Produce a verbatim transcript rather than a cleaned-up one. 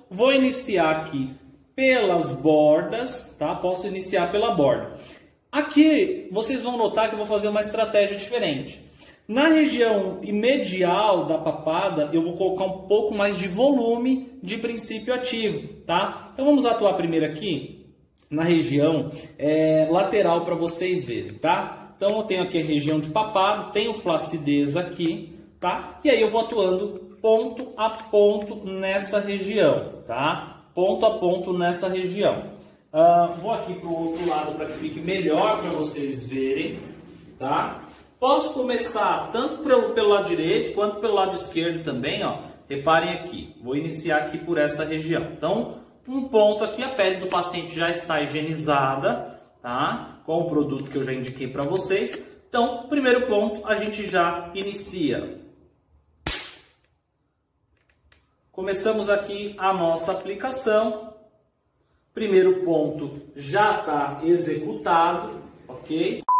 vou iniciar aqui pelas bordas, tá? Posso iniciar pela borda. Aqui vocês vão notar que eu vou fazer uma estratégia diferente. Na região medial da papada, eu vou colocar um pouco mais de volume de princípio ativo, tá? Então vamos atuar primeiro aqui na região é, lateral para vocês verem, tá? Então eu tenho aqui a região de papada, tenho flacidez aqui, tá? E aí eu vou atuando ponto a ponto nessa região, tá? Ponto a ponto nessa região. Uh, vou aqui para o outro lado para que fique melhor para vocês verem, tá? Posso começar tanto pelo, pelo lado direito quanto pelo lado esquerdo também, ó. Reparem aqui, vou iniciar aqui por essa região. Então, um ponto aqui, a pele do paciente já está higienizada, tá? Com o produto que eu já indiquei para vocês. Então, primeiro ponto, a gente já inicia. Começamos aqui a nossa aplicação. Primeiro ponto já está executado, ok?